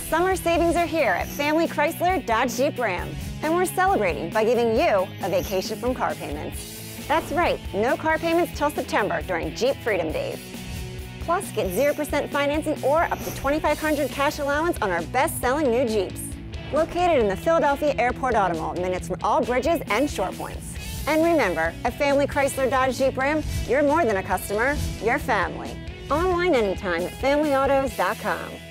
Summer savings are here at Family Chrysler Dodge Jeep Ram, and we're celebrating by giving you a vacation from car payments. That's right, no car payments till September during Jeep Freedom Days. Plus, get 0% financing or up to $2,500 cash allowance on our best-selling new Jeeps. Located in the Philadelphia Airport Automall, minutes from all bridges and shore points. And remember, at Family Chrysler Dodge Jeep Ram, you're more than a customer, you're family. Online anytime at FamilyAutos.com.